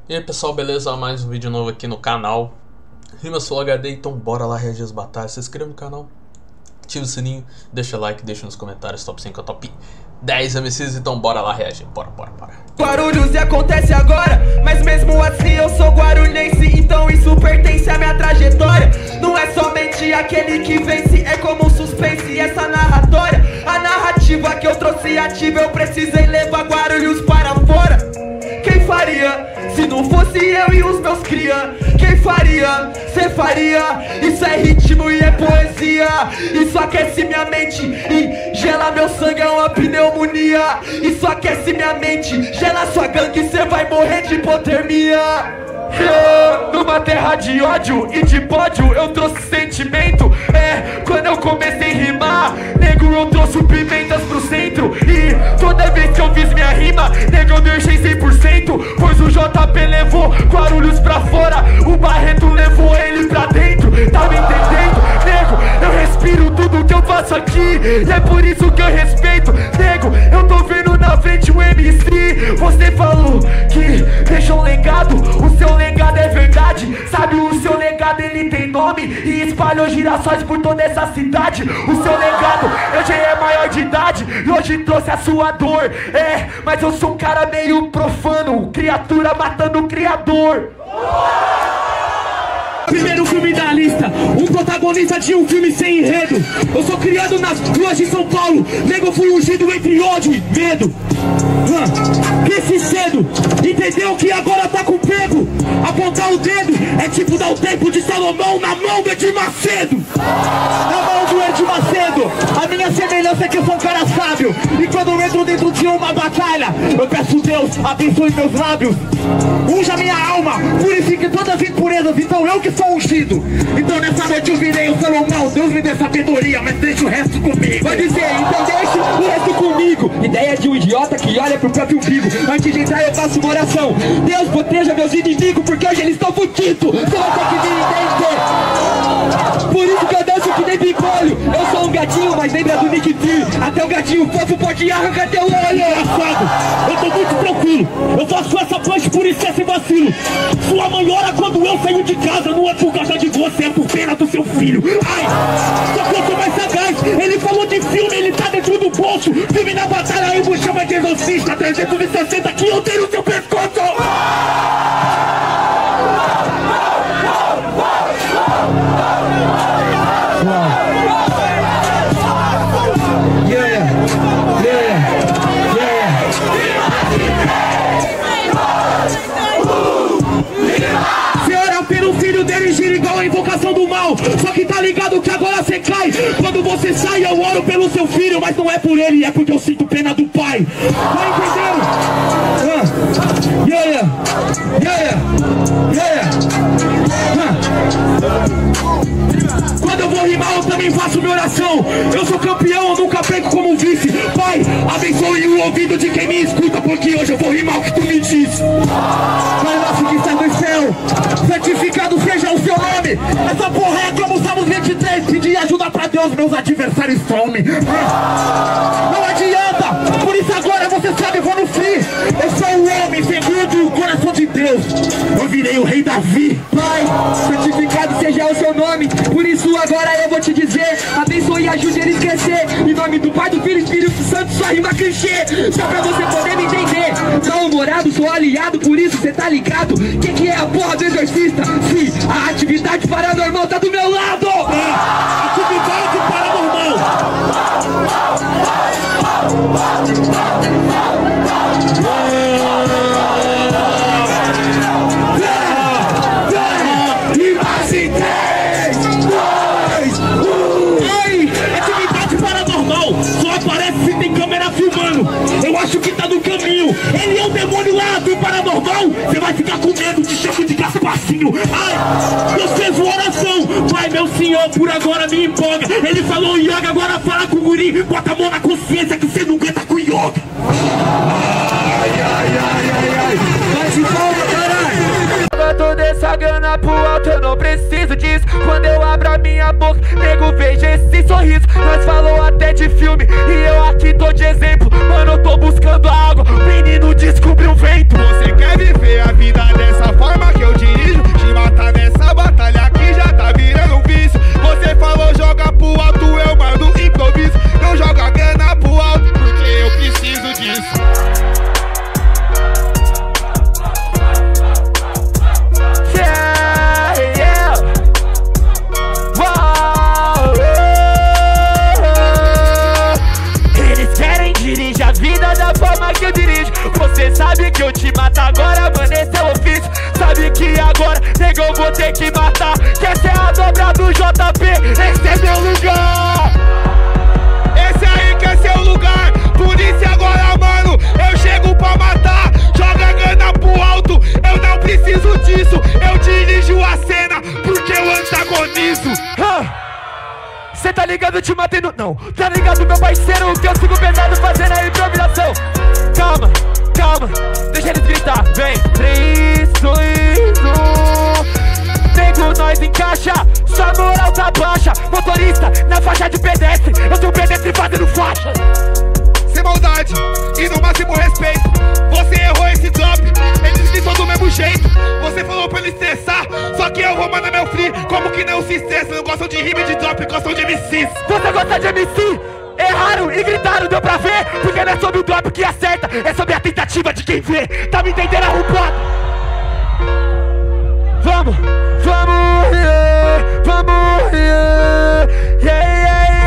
E aí pessoal, beleza? Mais um vídeo novo aqui no canal Rimas Flow HD, então bora lá reagir às batalhas. Se inscreva no canal, ativa o sininho, deixa like, deixa nos comentários top 5 ou top 10 MCs, então bora lá reagir, bora. Guarulhos e acontece agora, mas mesmo assim eu sou guarulhense, então isso pertence à minha trajetória. Não é somente aquele que vence, é como um suspense e essa narratória. A narrativa que eu trouxe ativa, eu precisei levar Guarulhos para fora. Quem faria, se não fosse eu e os meus cria? Quem faria, cê faria? Isso é ritmo e é poesia. Isso aquece minha mente e gela meu sangue, é uma pneumonia. Isso aquece minha mente, gela sua gangue, cê vai morrer de hipotermia. Numa terra de ódio e de pódio eu trouxe sentimento. Quando eu comecei a rimar, nego, eu trouxe pimentas pro centro. E toda vez que eu fiz minha rima, nego, eu deixei 100%. Pois o JP levou Guarulhos pra fora, o Barreto levou ele pra dentro. Tá me entendendo? Nego, eu respiro tudo que eu faço aqui, e é por isso que eu respeito. Nego, eu tô vendo na frente o MC. Você falou que deixou um legado, o seu legado é verdade. Sabe, o seu legado ele tem nome e espalhou girassóis por toda essa cidade. O seu legado, eu já é maior de idade e hoje trouxe a sua dor. Mas eu sou um cara meio profano, criatura matando o criador. Primeiro filme da lista, um protagonista de um filme sem enredo. Eu sou criado nas ruas de São Paulo, nego, fui ungido entre ódio e medo. Cresci cedo, entendeu que agora tá com pego. Apontar o dedo é tipo dar o tempo de Salomão na mão do Edir Macedo. Na mão do Edir Macedo, a minha semelhança é que eu sou um cara sábio. E quando eu entro dentro de uma batalha, eu peço Deus, abençoe meus lábios. Unja minha alma, purifique todas as impurezas, então eu que sou ungido. Então nessa noite eu virei o Salomão, Deus me dê sabedoria, mas deixa o resto comigo. Vai dizer, então deixa o resto comigo. Ideia de um idiota que olha pro próprio umbigo. Antes de entrar eu faço uma oração: Deus proteja meus inimigos, porque hoje eles estão fudidos. Você vai ter que me entender. Por isso que eu danço que nem pimpolho. Eu sou um gatinho, mas lembra do Nick Fury. Até o gatinho fofo pode arrancar teu olho. Engraçado, eu tô muito tranquilo, eu faço essa punch por excesso e vacilo. Sua mãe ora quando eu saio de casa, não é por causa de você, é por pena do seu filho. Ai, só que eu sou mais sagaz. Ele falou de filme, ele tá dentro do bolso. Filme na batalha, eu vou chamar de exorcista. 360 que eu tenho no seu pescoço. Igual a invocação do mal. Só que tá ligado que agora você cai. Quando você sai eu oro pelo seu filho, mas não é por ele, é porque eu sinto pena do pai. Tá entendendo? Quando eu vou rimar eu também faço minha oração. Eu sou campeão, eu nunca perco como vice. Pai, abençoe o ouvido de quem me escuta, porque hoje eu vou rimar o que tu me diz. Pai nosso que está no céu, santificado seja o seu nome. Essa porra é como Salmos 23. Pedir ajuda pra Deus, meus adversários some. Não adianta, por isso agora você sabe, eu vou no free. Eu sou o homem segundo o coração de Deus. Eu virei o rei Davi. Pai, santificado seja o seu nome. Por isso agora eu vou te dizer: abençoe e ajude eles a crescer. Em nome do Pai, do Filho e Espírito Santo, só rima clichê. Só pra você poder me entender. Não morado, sou aliado, por isso cê tá ligado. Que é a porra do exorcista? Sim, a atividade paranormal tá do meu lado. Atividade paranormal. Eu acho que tá no caminho. Ele é o demônio lá do paranormal. Você vai ficar com medo de choque de Gaspacinho. Ai, Deus fez uma oração. Pai, meu senhor, por agora me empolga. Ele falou yoga, agora fala com o guri. Bota a mão na consciência que você não aguenta com yoga. Ai. Vai de volta, caralho. Joga toda essa grana pro alto, eu não preciso disso. Quando eu abro a minha boca, nego, veja esse sorriso. Nós falou até de filme e eu aqui tô de exemplo. Mano, eu tô buscando a água, o menino descobriu o vento. Você quer viver a vida dessa que mata agora, mano, esse é o ofício. Sabe que agora, negão, vou ter que matar. Que essa é a dobra do JP, esse é meu lugar. Esse aí que é seu lugar. Por isso agora, mano, eu chego pra matar. Joga a grana pro alto, eu não preciso disso. Eu dirijo a cena, porque eu antagonizo. Cê tá ligado, te matei no... Não, tá ligado, meu parceiro, que eu sigo pesado fazendo a improvisação. Calma, calma, deixa eles gritar. Vem, 3, 2, 1. Nego, nós encaixa, sua moral tá baixa. Motorista, na faixa de pedestre, eu sou pedestre fazendo faixa. Sem maldade, e no máximo respeito. Você errou esse drop, eles gritam do mesmo jeito. Você falou pra ele estressar, só que eu vou mandar meu free. Como que não se estressa, não gostam de rima e de drop, gostam de MCs. Você gosta de MC? Erraram e gritaram, deu pra ver? Porque não é sobre o drop que acerta, é sobre a tentativa de quem vê. Tá me entendendo, arrombado? Vamos, vamos, yeah, vamos, yeah, yeah, yeah,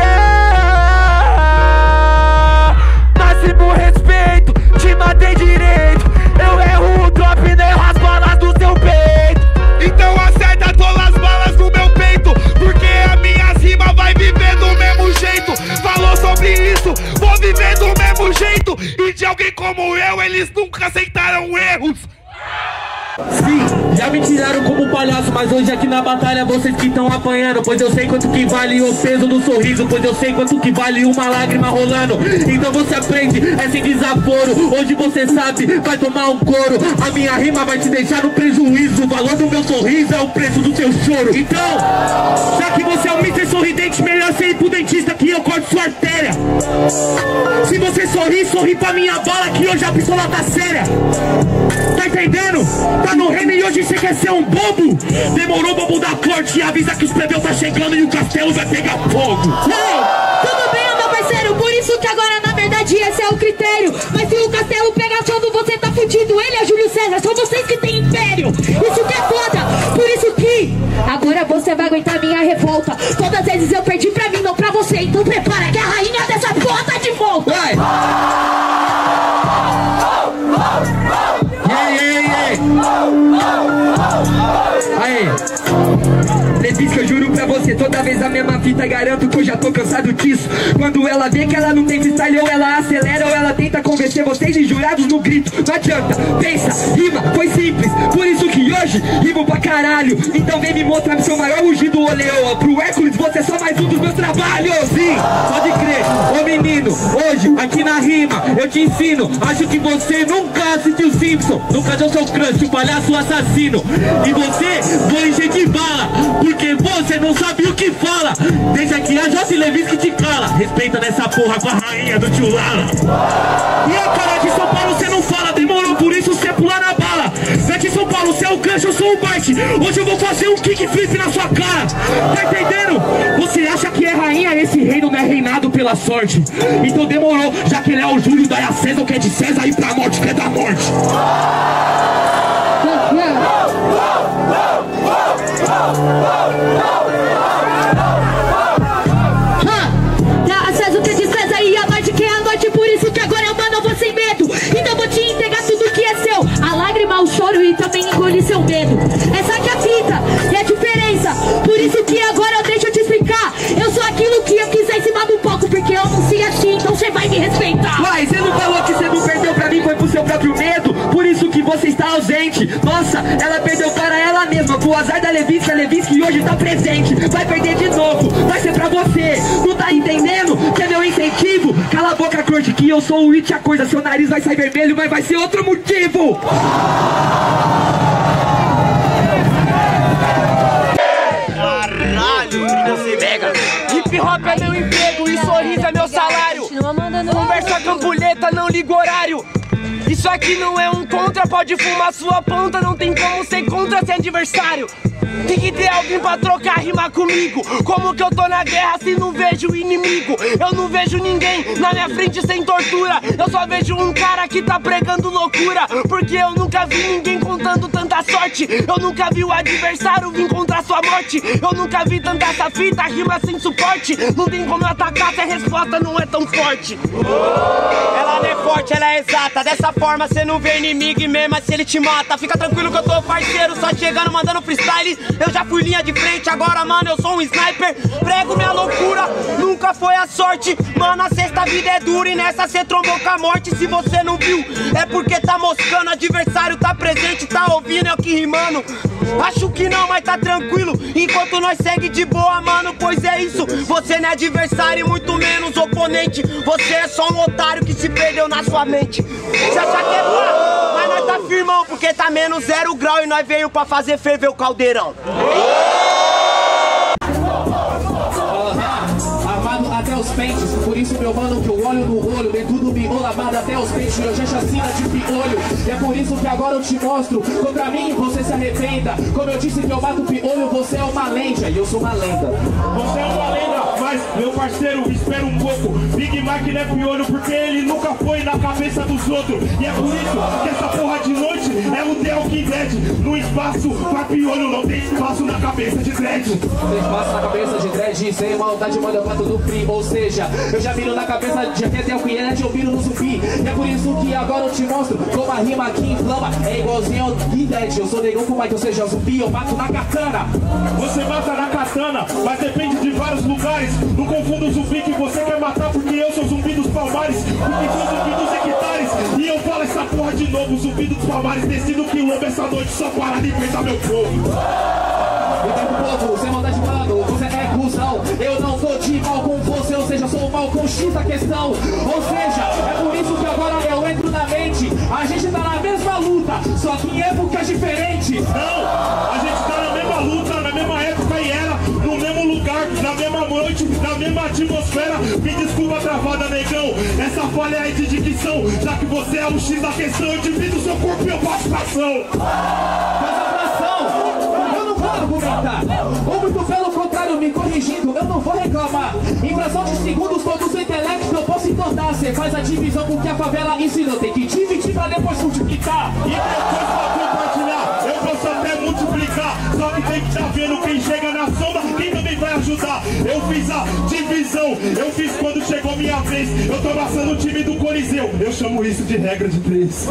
yeah. Máximo respeito, te matei direito. Eu erro o drop, nem erro as balas do seu peito. Então acerta todas as balas no meu peito, porque a minha rima vai viver do mesmo jeito. Falou sobre isso, vou viver do mesmo jeito. E de alguém como eu, eles nunca aceitaram erros. Sim, já me tiraram como palhaço, mas hoje aqui na batalha vocês que estão apanhando. Pois eu sei quanto que vale o peso do sorriso, pois eu sei quanto que vale uma lágrima rolando. Então você aprende, é sem desaforo. Hoje você sabe, vai tomar um couro. A minha rima vai te deixar no prejuízo. O valor do meu sorriso é o preço do seu choro. Então, já que você é um mister sorridente, melhor você ir pro dentista que eu corto sua artéria. Se você sorri, sorri pra minha bala que hoje a pistola tá séria. Tá entendendo? Tá no reino e hoje você quer ser um bobo? Demorou, bobo da corte, avisa que os plebeus tá chegando e o castelo vai pegar fogo. Ei, tudo bem, meu parceiro, por isso que agora na verdade esse é o critério. Mas se o castelo pegar fogo, você tá fudido. Ele é Júlio César, são vocês que têm império. Isso que é foda, por isso que agora você vai aguentar minha revolta. Todas as vezes eu perdi pra mim, não pra você. Então prepara que a rainha dessa porra tá de volta. Vai! Aê, Levis, que eu juro pra você, toda vez a mesma fita, garanto que eu já tô cansado disso. Quando ela vê que ela não tem freestyle, ou ela acelera, ou ela tenta convencer vocês de jurados no grito. Não adianta, pensa, rima, foi simples, por isso que hoje rimo pra caralho. Então vem me mostrar seu maior rugido, ô leoa. Pro Hércules você é só mais um dos meus trabalhos. Sim, pode crer, ô menino, hoje aqui na rima eu te ensino. Acho que você nunca assistiu Simpson, nunca deu seu crush, o palhaço assassino. E você vou encher de bala, porque você não sabe o que fala. Deixa que a Jossi Levis que te cala. Respeita nessa porra com a rainha do tio Lala. E a cara de São Paulo você não fala, demorou, por isso você pula na bala. Daqui São Paulo, você é o gancho, eu sou o Bart. Hoje eu vou fazer um kickflip na sua cara. Tá entendendo? Você acha que é rainha, esse reino não é reinado pela sorte. Então demorou, já que ele é o Júlio, daí a César o que é de César e pra morte que é da morte. Dá acesso que é de César e a morte que é a noite. Por isso que agora eu mano, eu vou sem medo. Então vou te entregar tudo que é seu. A lágrima, o choro e também engolir seu medo. Essa que é a fita e a diferença. Por isso que agora eu deixo te explicar. Eu sou aquilo que eu quiser em cima do palco, porque eu não sei assim, então você vai me respeitar. Uai, você não falou que você não perdeu pra mim, foi pro seu próprio medo. Por isso que você está ausente. Nossa, ela perdeu para ela mesma. Pro azar da Levis, que a Levis que hoje tá presente. Vai perder de novo, vai ser pra você. Não tá entendendo que é meu incentivo? Cala a boca, corte, que eu sou o It, a coisa. Seu nariz vai sair vermelho, mas vai ser outro motivo. Caralho, você mega. Hip hop é meu emprego e sorriso é meu salário. Conversa com ampulheta, não liga horário. Isso aqui não é um contra, pode fumar sua ponta. Não tem como ser contra ser adversário. Tem que ter alguém pra trocar rima comigo. Como que eu tô na guerra se não vejo inimigo? Eu não vejo ninguém na minha frente sem tortura. Eu só vejo um cara que tá pregando loucura, porque eu nunca vi ninguém contando tanta tanta sorte. Eu nunca vi o adversário vir contra sua morte. Eu nunca vi tanta essa fita, rima sem suporte. Não tem como atacar se a resposta não é tão forte. Ela não é forte, ela é exata. Dessa forma cê não vê inimigo e mesmo se ele te mata. Fica tranquilo que eu tô parceiro, só chegando mandando freestyle. Eu já fui linha de frente, agora mano eu sou um sniper. Prego minha loucura, nunca foi a sorte. Mano, a sexta vida é dura e nessa cê trombou com a morte. Se você não viu, é porque tá moscando. Adversário tá presente, tá ouvindo, eu que rimando. Acho que não, mas tá tranquilo, enquanto nós segue de boa, mano. Pois é isso, você não é adversário e muito menos oponente. Você é só um otário que se perdeu na sua mente. Você acha que é pá, mas nós tá firmão, porque tá menos 0 grau e nós veio pra fazer ferver o caldeirão. Até os pentes, por isso meu mano que eu olho no olho, vem tudo miolo amado até os pentes, eu já chacina de piolho. E é por isso que agora eu te mostro, contra mim você se arrependa. Como eu disse que eu mato piolho, você é uma lenda e eu sou uma lenda. Você é uma lenda, mas meu parceiro, espera um pouco. Big Mike não é piolho porque ele nunca foi na cabeça dos outros. E é por isso que essa porra de noite é o The Walking Dead. No espaço pra piolho não tem espaço na cabeça de dread. Não tem espaço na cabeça de dread, sem maldade, mano, eu mato do free. Ou seja, eu já viro na cabeça de até The Walking Dead, eu viro no zumbi. E é por isso que agora eu te mostro como a rima aqui inflama. É igualzinho ao Walking Dead, eu sou negão com Mike, ou seja, zumbi, eu mato na katana. Você mata na katana, mas depende de vários lugares. Não confunda o zumbi que você quer matar, porque eu sou zumbi dos Palmares, porque sou zumbi dos hectares. E eu falo essa porra de novo, zumbi dos Palmares. Desci no quilombo essa noite só para alimentar meu povo. Então, povo, sem maldade, mano, você é cuzão. Eu não tô de mal com você, ou seja, sou mal com X a questão. Ou seja, é por isso que agora eu entro na mente. A gente tá na mesma luta, só que em épocas diferentes. Não, a gente tá na mesma luta, na mesma época e era no mesmo lugar, na mesma noite, na mesma atmosfera. Me desculpa travada, negão, essa falha aí de dicção. Já que você é o X da questão, eu divido seu corpo e eu faço fração. Faz a fração, eu não vou argumentar. Ou muito pelo contrário, me corrigindo, eu não vou reclamar. Em fração de segundos, todos o intelecto eu posso entortar. Cê faz a divisão porque a favela ensinou. Tem que dividir pra depois multiplicar. E depois pra compartilhar, eu posso até multiplicar. Só que tem que estar vendo quem chega na sombra, quem também vai ajudar. Eu fiz a divisão, eu fiz quando chegou minha vez. Eu tô amassando o time do Coliseu, eu chamo isso de regra de 3.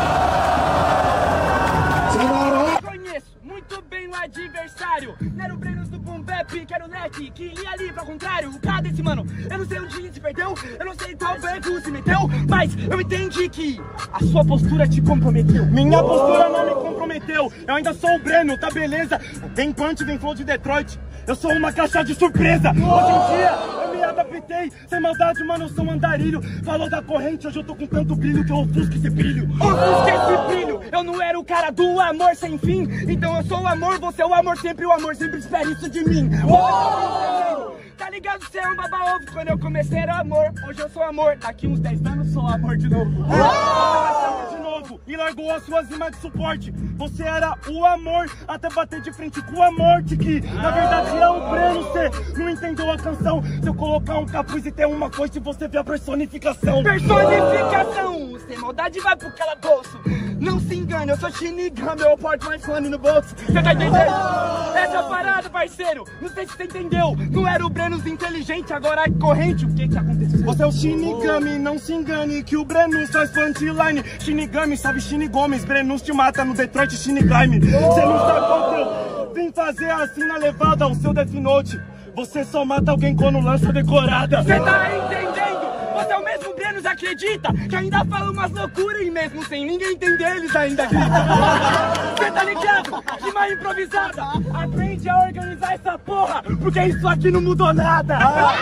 Muito bem o adversário. Não era o Brenos do Boom Bap, que era o Neck, que lia ali pra contrário. O cara desse mano, eu não sei onde se perdeu, eu não sei qual beco se meteu, mas eu entendi que a sua postura te comprometeu. Minha postura não me comprometeu, eu ainda sou o Breno, tá beleza? Vem punch, vem flow de Detroit, eu sou uma caixa de surpresa. Hoje em dia eu me adaptei, sem maldade, mano, eu sou um andarilho. Falou da corrente, hoje eu tô com tanto brilho que eu ofusco esse brilho. Ofusca esse brilho, eu não era o cara do amor sem fim. Então eu sou o amor, você é o amor sempre espera isso de mim. Tá ligado, você é um baba-ovo. Quando eu comecei era amor, hoje eu sou amor. Daqui uns 10 anos sou amor de novo. De novo, e largou as suas rimas de suporte. Você era o amor, até bater de frente com a morte. Que na verdade é o Breno, você não entendeu a canção. Se eu colocar um capuz e ter uma coisa, você vê a personificação. Personificação, sem maldade vai pro calabouço. Não se engane, eu sou Shinigami, eu porto mais fone no bolso. Você tá entendendo? Essa é a parada, parceiro. Não sei se você entendeu. Não era o Brenos inteligente, agora é corrente. O que que aconteceu? Você é o Shinigami, não se engane que o Brenos faz punchline. Shinigami, sabe Shinigomes, Brenos te mata no Detroit Shinigami. Você não sabe qual que eu vim fazer assim na levada ao seu Death Note. Você só mata alguém quando lança decorada. Você tá entendendo? Você é o mesmo Brenos, acredita? Que ainda fala umas loucuras e mesmo sem ninguém entender, eles ainda gritam. Você tá ligado? Que má improvisada. Aprende a organizar essa porra, porque isso aqui não mudou nada.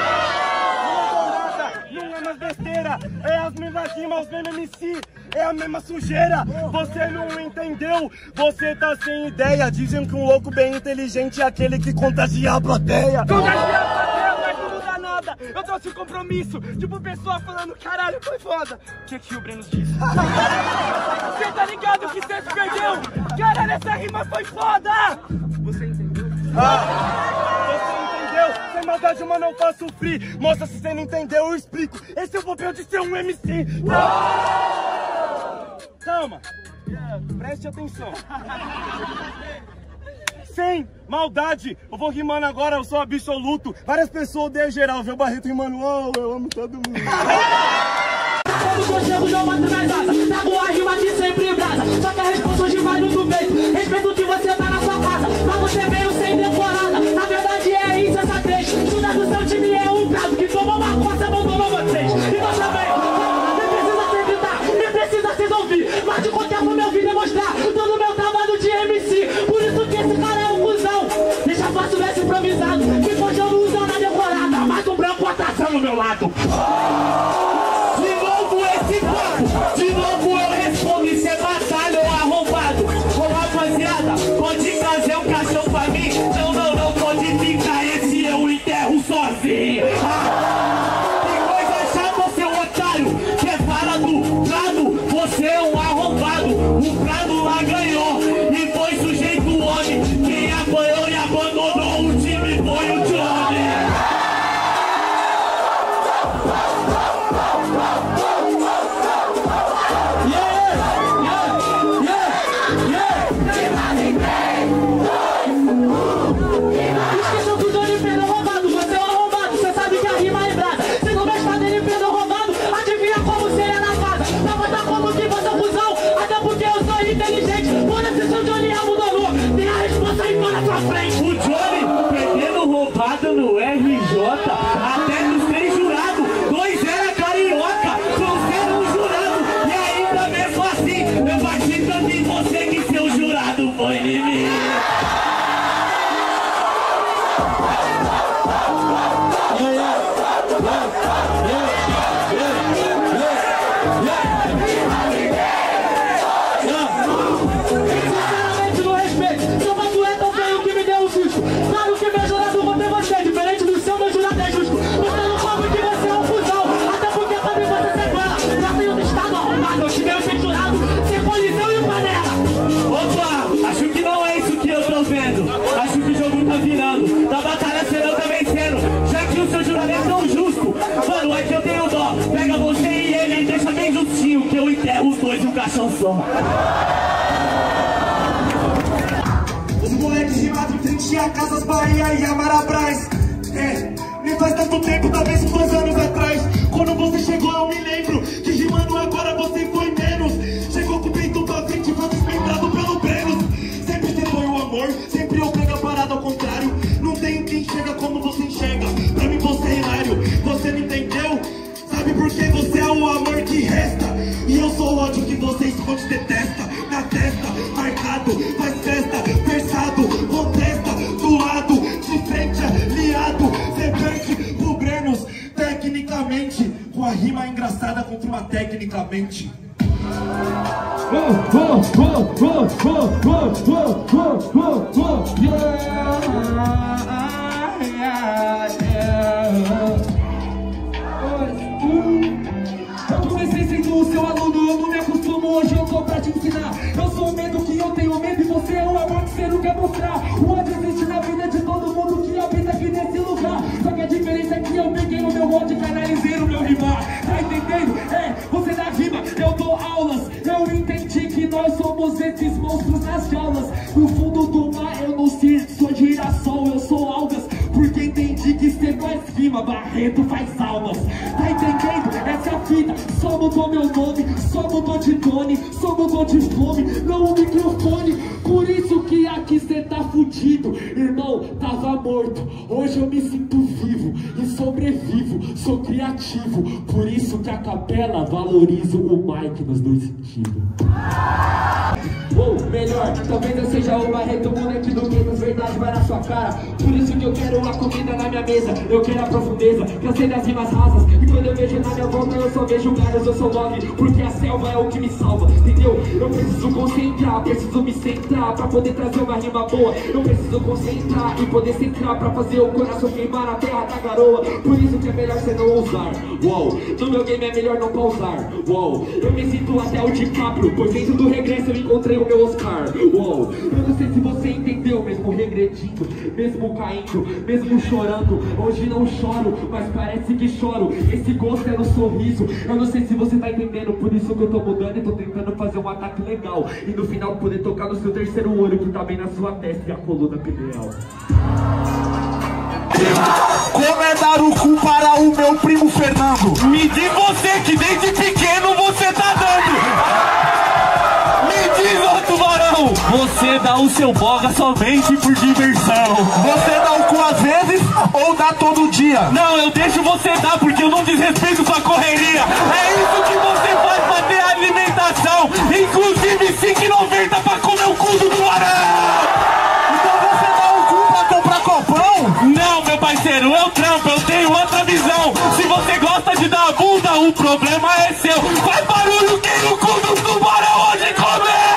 Não é mais besteira, é as mesmas rimas, os mesmos MC, é a mesma sujeira. Você não entendeu, você tá sem ideia. Dizem que um louco bem inteligente é aquele que contagia a plateia. Contagia a plateia, mas não muda nada. Eu trouxe compromisso, tipo pessoa falando, caralho, foi foda. O que o Breno disse? Você tá ligado que você se perdeu? Caralho, essa rima foi foda. Você entendeu? Você entendeu? Sem maldade, mano, eu faço free. Moça, se você não entendeu, eu explico. Esse é o papel de ser um MC. Calma, Preste atenção. Sem maldade, eu vou rimando agora, eu sou absoluto. Várias pessoas odeiam geral, vê o Barreto rimando, oh, eu amo todo mundo. Quando eu chego, eu mando nas asas. Trago a rima que sempre brasa. Só que a resposta hoje vai no do peito. Respeito que você tá na sua casa. Mas você veio sem decorada. Na verdade é isso, essa três. Tudo do seu time é um prato que tomou uma coça, abandonou vocês. E nós também. Nem precisa se gritar, nem precisa se ouvir. Mas de qualquer forma eu vim demonstrar todo o meu trabalho de MC. Por isso que esse cara é um cuzão. Deixa fácil desse improvisado. Que hoje eu não uso na decorada. Mas o branco atração no meu lado. De novo eu respondo, isso é batalha ou arrombado. Ô rapaziada, pode trazer um caixão pra mim? Não, pode ficar, esse eu enterro sozinho. Que coisa chata, seu otário, que fala do Prado, você é um arrombado. O Prado lá ganhou e foi sujeito homem. Quem apanhou e abandonou o time foi o Johnny. O Johnny perdendo roubado no RJ, até nos 3 jurados, 2 era carioca, você era um jurado, e ainda mesmo assim, eu bati tanto em você que seu jurado foi em mim. Acho que o jogo tá virando, da batalha você não tá vencendo, já que o seu juramento é tão justo. Mano, é que eu tenho dó, pega você e ele e deixa bem justinho, que eu enterro os dois em um caixão só. Os moleques rimados em frente a Casas Bahia e Amarabras. Nem faz tanto tempo, talvez uns 2 anos atrás. Quando você chegou eu me lembro que rimando agora você foi menos. Chegou com o peito pra frente, foi despeitado pelo Brenos. Sempre você foi o amor, sempre eu pego a parada ao contrário. Não tenho quem enxerga como você enxerga. Pra mim você é hilário, você não entendeu? Sabe por que você é o amor que resta? E eu sou o ódio que você esconde, detesta. Na testa, marcado, faz festa, versado, contesta, do lado, de frente, aliado. Cê perde pro Brenos, tecnicamente, com a rima engraçada contra uma tecnicamente. Eu comecei sendo o seu aluno, eu não me acostumo, hoje eu tô pra te ensinar. Eu sou o medo que eu tenho medo e você é o amor que você não quer mostrar. O ódio existe na vida de todo mundo que habita aqui nesse lugar. Só que a diferença é que eu peguei o meu ódio e canalizei no meu rimar. Tá entendendo? Você dá rima, eu dou aulas. Eu entendi que nós somos esses monstros nas jaulas. No fundo do mar eu não sou girassol, eu sou algas. Porque entendi que cê faz rima, Barreto faz almas. Tá entendendo? Essa é a fita. Só mudou meu nome, só mudou de Tony, só mudou de fome, não o microfone. Por isso que aqui cê tá fudido. Irmão, tava morto, hoje eu me sinto vivo e sobrevivo, sou criativo. Por isso que a capela valoriza o mic nos 2 sentidos. Ou melhor, talvez eu seja o Barreto, moleque do Guetos, verdade vai na sua cara. Por isso que eu quero a comida na minha mesa, eu quero a profundeza, cansei das rimas rasas. E quando eu vejo na minha volta eu só vejo galhos, eu sou love, porque a selva é o que me salva, entendeu? Eu preciso concentrar, preciso me centrar pra poder trazer uma rima boa. Eu preciso concentrar e poder centrar pra fazer o coração queimar na terra da garoa. Por isso que é melhor você não ousar, uou. No meu game é melhor não pausar, uou. Eu me sinto até o DiCaprio, pois dentro do regresso eu encontrei o meu Oscar, uou. Eu não sei se você entendeu, mesmo regredinho insisto, mesmo caindo, mesmo chorando. Hoje não choro, mas parece que choro. Esse gosto é no sorriso. Eu não sei se você tá entendendo, por isso que eu tô mudando e tô tentando fazer um ataque legal. E no final poder tocar no seu terceiro olho, que tá bem na sua testa e a coluna pineal. Como é dar o cu para o meu primo Fernando? Me diz você que desde pequeno você tá dando. Me diz, ô tubarão. Você dá o seu boga somente por diversão. Você dá o cu às vezes ou dá todo dia? Não, eu deixo você dar porque eu não desrespeito sua correria. É isso que você faz pra ter alimentação. Inclusive R$5,90 pra comer o cu do tubarão. Então você dá o cu pra comprar copão? Não, meu parceiro, eu trampo, eu tenho outra visão. Se você gosta de dar bunda, o problema é seu. Faz barulho quem o cu do tubarão hoje comer!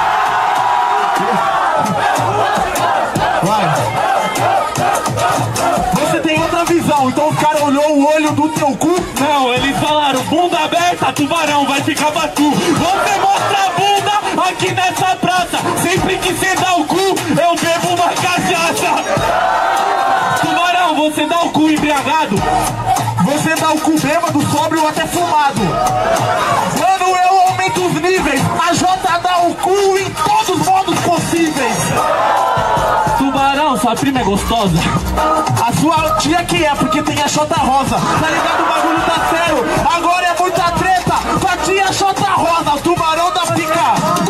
Vai. Você tem outra visão, então o cara olhou o olho do teu cu? Não, eles falaram, bunda aberta, tubarão, vai ficar batu. Você mostra a bunda aqui nessa praça. Sempre que você dá o cu, eu bebo uma cachaça. Tubarão, você dá o cu embriagado? Você dá o cu bêbado, sóbrio ou até fumado? Quando eu aumento os níveis, a Jota dá o cu em todos os modos possíveis. Tubarão, sua prima é gostosa? A sua tia que é, porque tem a Jota rosa. Tá ligado? O bagulho tá sério. Agora é muita treta com a tia Jota rosa, o tubarão da pica.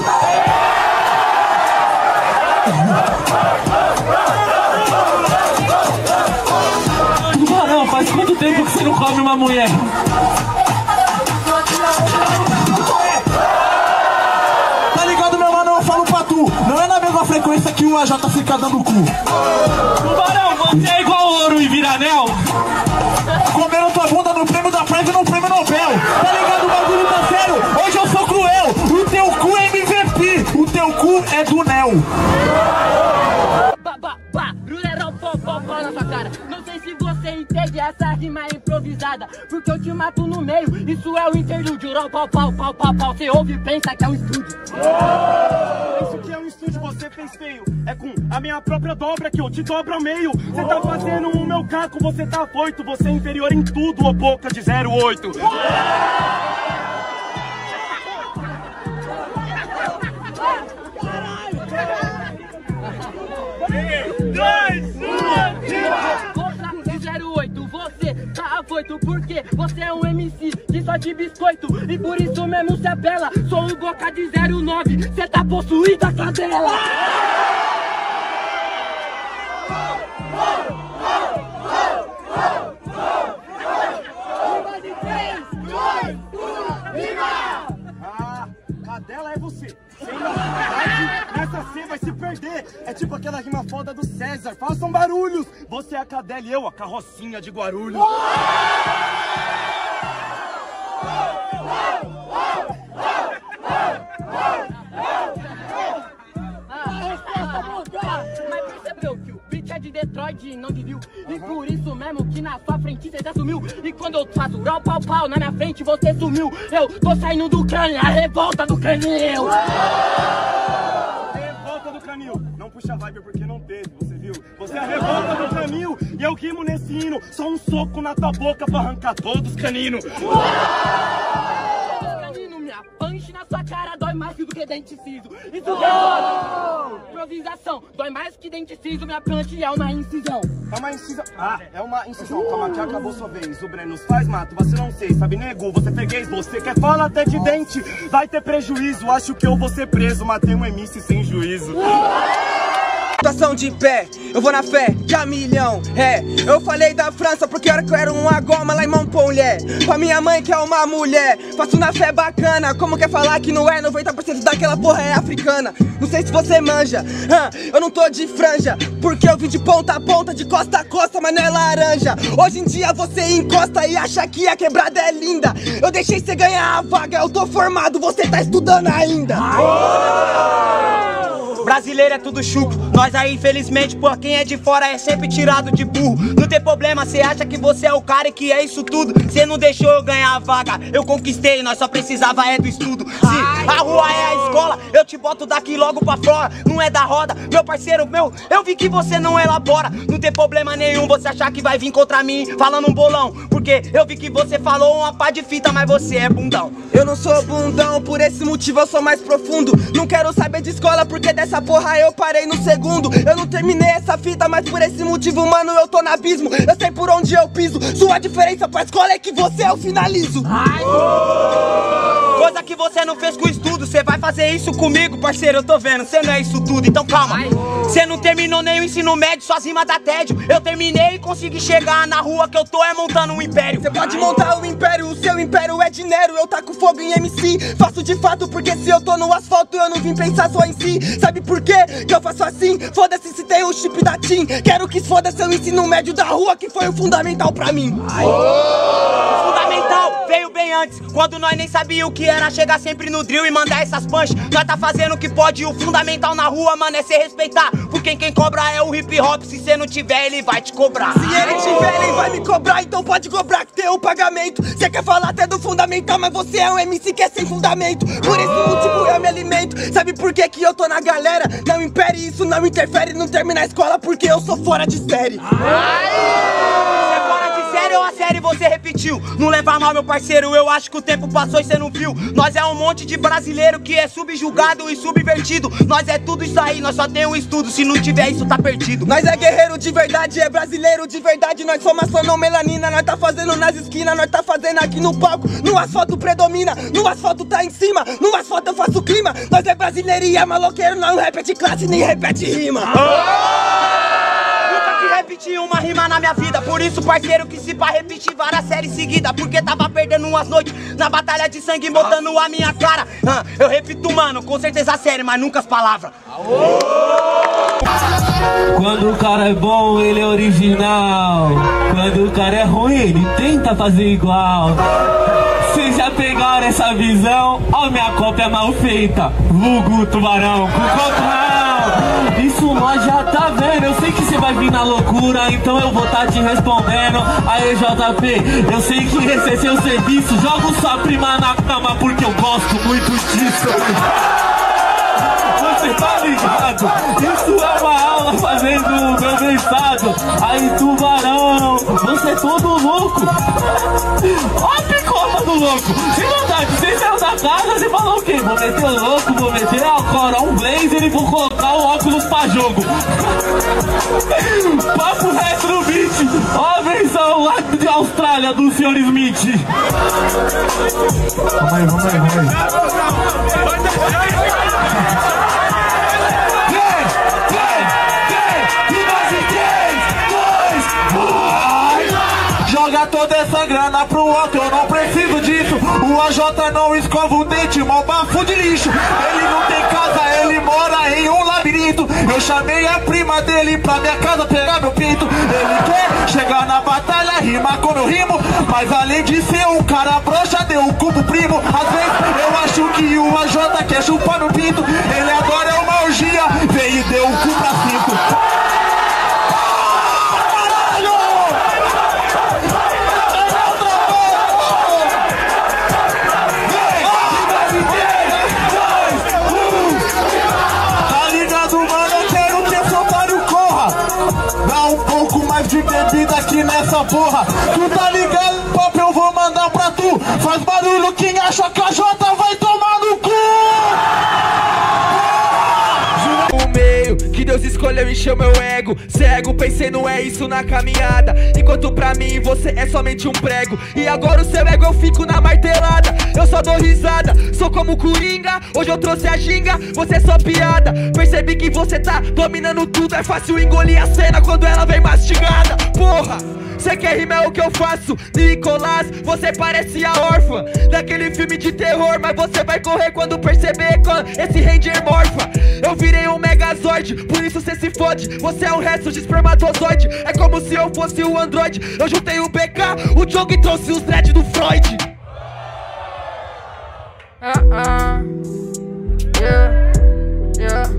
Tubarão, faz quanto tempo que você não come uma mulher? Tá ligado, meu mano? Eu falo pra tu, não é na mesma frequência que o AJ fica dando cu. Tubarão, você é igual ouro e viranel? Comendo tua bunda no prêmio da Prime e no prêmio Nobel. Tá ligado? O bagulho tá sério. Hoje eu sou cruel. O teu cu é MVP. O teu cu é do Nel. Na sua cara. Não sei se você entende essa rima improvisada, porque eu te mato no meio, isso é o interlúdio. Pau, pau, pau, pau, pau. Você ouve e pensa que é um estúdio. Isso que é um estúdio, você fez feio. É com a minha própria dobra que eu te dobro ao meio. Você tá fazendo o meu caco, você tá afoito. Você é inferior em tudo, ô boca de 08. Você tá afoito porque você é um MC que só de biscoito e por isso mesmo se apela. Sou o Boca de 09, cê tá possuído a cadela. Cadela é você. Sem novidade, nessa C vai se perder. É tipo aquela rima foda do César. Façam barulhos. Você é a cadela e eu a carrocinha de Guarulhos. Mas percebeu que o beat é de Detroit e não de Rio. E por isso mesmo que na sua frente você já sumiu. E quando eu faço rau, pau, pau, na minha frente você sumiu. Eu tô saindo do crânio, a revolta do canil. Revolta do canil. Não puxa vibe porque não teve, você viu? Você é a revolta do canil. E eu rimo nesse hino. Só um soco na tua boca pra arrancar todos os caninos. Minha punch na sua cara dói mais do que dente ciso. Isso que é foda. Improvisação, dói mais que dente ciso. Minha punch é uma incisão. É uma incisão. Ah, é uma incisão. Calma que acabou sua vez. O Breno faz mato, você não sei. Sabe, nego, você freguês. Você quer falar até de dente. Vai ter prejuízo. Acho que eu vou ser preso. Matei um MC sem juízo. Situação de pé, eu vou na fé de a milhão. É, eu falei da França porque eu era uma goma lá em Montpellier. Pra minha mãe que é uma mulher, faço na fé bacana. Como quer falar que não é? 90% daquela porra é africana. Não sei se você manja, eu não tô de franja, porque eu vim de ponta a ponta, de costa a costa, mas não é laranja. Hoje em dia você encosta e acha que a quebrada é linda. Eu deixei você ganhar a vaga, eu tô formado, você tá estudando ainda. Brasileiro é tudo chucro, nós aí infelizmente, por quem é de fora é sempre tirado de burro. Não tem problema, cê acha que você é o cara e que é isso tudo. Cê não deixou eu ganhar a vaga, eu conquistei, nós só precisava é do estudo. A rua é a escola, eu te boto daqui logo pra fora. Não é da roda, meu parceiro, eu vi que você não elabora. Não tem problema nenhum você achar que vai vir contra mim falando um bolão, porque eu vi que você falou uma pá de fita, mas você é bundão. Eu não sou bundão, por esse motivo eu sou mais profundo. Não quero saber de escola, porque dessa porra eu parei no segundo. Eu não terminei essa fita, mas por esse motivo, mano, eu tô no abismo. Eu sei por onde eu piso. Sua diferença pra escola é que você eu finalizo. Coisa que você não fez com o estudo, você vai fazer isso comigo, parceiro, eu tô vendo, você não é isso tudo, então calma. Você não terminou nem o ensino médio, suas rimas dá tédio. Eu terminei e consegui chegar na rua que eu tô montando um império. Você pode montar um império, o seu império é dinheiro. Eu taco fogo em MC, faço de fato, porque se eu tô no asfalto eu não vim pensar só em si. Sabe por quê que eu faço assim? Foda-se se tem o chip da TIM. Quero que foda seu ensino médio da rua, que foi o fundamental pra mim. O fundamental veio bem antes, quando nós nem sabia o que era chegar sempre no drill e mandar essas punch. Nós tá fazendo o que pode, o fundamental na rua, mano, é se respeitar. Porque quem cobra é o hip hop, se cê não tiver ele vai te cobrar. Se ele tiver ele vai me cobrar, então pode cobrar que tem o pagamento. Cê quer falar até do fundamental, mas você é um MC que é sem fundamento. Por esse motivo eu me alimento. Sabe por que que eu tô na galera? Não impere, isso não interfere, não termina a escola porque eu sou fora de série. Ou a série você repetiu? Não leva mal, meu parceiro, eu acho que o tempo passou e cê não viu. Nós é um monte de brasileiro que é subjugado e subvertido. Nós é tudo isso aí, nós só tem um estudo. Se não tiver isso, tá perdido. Nós é guerreiro de verdade, é brasileiro de verdade. Nós somos só não melanina, nós tá fazendo nas esquinas, nós tá fazendo aqui no palco. No asfalto predomina, no asfalto tá em cima, no asfalto eu faço clima. Nós é brasileiro e é maloqueiro, não repete classe nem repete rima. Repeti uma rima na minha vida, por isso, parceiro, que se pá repetir várias séries seguidas, porque tava perdendo umas noites na batalha de sangue, botando a minha cara. Eu repito, mano, com certeza a série, mas nunca as palavras. Quando o cara é bom, ele é original. Quando o cara é ruim, ele tenta fazer igual. Vocês já pegaram essa visão? Ó, minha cópia mal feita, vulgo tubarão com control. Isso nós já tá vendo. Eu sei que você vai vir na loucura, então eu vou tá te respondendo. Aí, JP, eu sei que esse é seu serviço. Jogo sua prima na cama porque eu gosto muito disso. Você tá ligado? Isso é uma aula fazendo o meu mestrado. Aí, tubarão, você é todo louco. Ó a picota do louco. De verdade, você saiu da casa, você falou o quê? Vou meter o louco, vou meter a cora, um blazer e vou colocar o óculos pra jogo. Papo reto no beat. Ó a versão lá de Austrália do Sr. Smith. Vamos aí, vamos aí, vamos aí. Joga toda essa grana pro outro, eu não preciso disso. O AJ não escova o dente, mal bafo de lixo. Ele não tem casa, ele mora em um labirinto. Eu chamei a prima dele pra minha casa pegar meu pinto. Ele quer chegar na batalha, rimar como eu rimo, mas além de ser um cara broxa, deu um cu pro primo. Às vezes eu acho que o AJ quer chupar no pinto. Ele agora é uma orgia, veio e deu um cu pra cinco. De bebida aqui nessa porra. Tu tá ligado, pop, eu vou mandar pra tu. Faz barulho, quem acha que a Jota vai tomar no cu. O meio que Deus escolheu encheu meu ego. Cego, pensei não é isso na caminhada. Enquanto pra mim você é somente um prego. E agora o seu ego eu fico na martelada. Eu só dou risada, sou como Coringa. Hoje eu trouxe a ginga, você é só piada. Percebi que você tá dominando tudo. É fácil engolir a cena quando ela vem mastigada. Porra, cê quer rimar é o que eu faço. Nicolás, você parece a órfã daquele filme de terror, mas você vai correr quando perceber esse Ranger morfa. Eu virei um Megazord, por isso cê se fode. Você é um resto de espermatozoide. É como se eu fosse o Android. Eu juntei o BK, o Diogo e trouxe os dread do Freud. Yeah.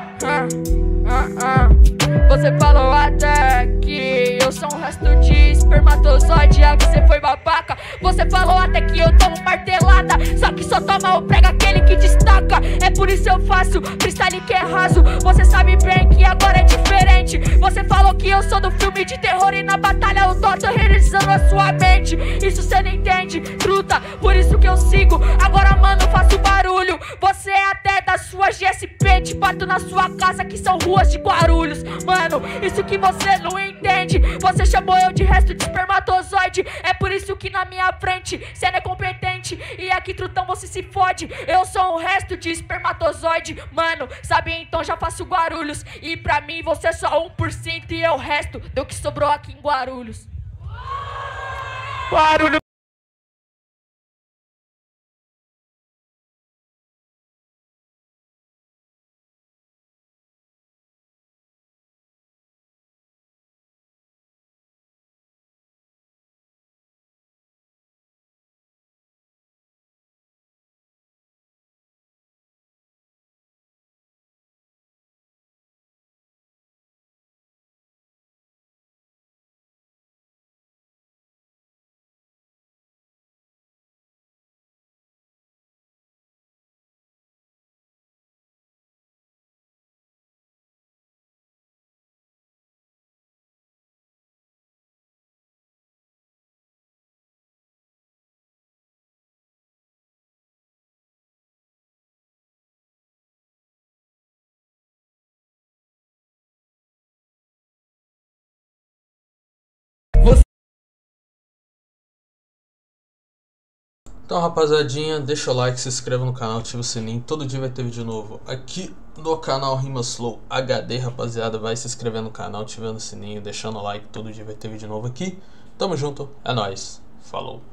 Você falou até que eu sou um resto de espermatozoide. espermatozoide, é que você foi babaca. Você falou até que eu tomo martelada, só que só toma o prega aquele que destaca. É por isso eu faço freestyle que é raso. Você sabe bem que agora é diferente. Você falou que eu sou do filme de terror e na batalha eu tô aterrorizando a sua mente. Isso cê não entende, truta, por isso que eu sigo. Agora mano, faço barulho. Você é até da sua GSP, te bato na sua casa que são ruas de Guarulhos. Mano, isso que você não entende. Você chamou eu de resto de espermatozoide. É por isso que na minha frente cê não é competente. E aqui, trutão, você se fode. Eu sou um resto de espermatozoide. Mano, sabe, então já faço Guarulhos. E pra mim você é só 1% e eu o resto do que sobrou aqui em Guarulhos. Barulho. Então, rapaziadinha, deixa o like, se inscreva no canal, ativa o sininho. Todo dia vai ter vídeo novo aqui no canal Rimas Flow HD, rapaziada. Vai se inscrever no canal, ativando o sininho, deixando o like. Todo dia vai ter vídeo novo aqui. Tamo junto, é nóis, falou.